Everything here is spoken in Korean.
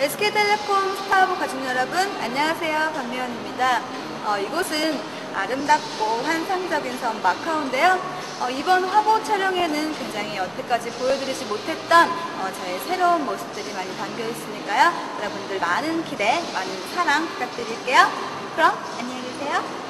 SK텔레콤 스타하브 가족 여러분, 안녕하세요. 박미연입니다. 이곳은 아름답고 환상적인 섬 마카오인데요. 이번 화보 촬영에는 굉장히 여태까지 보여드리지 못했던 저의 새로운 모습들이 많이 담겨 있으니까요. 여러분들 많은 기대, 많은 사랑 부탁드릴게요. 그럼 안녕히 계세요.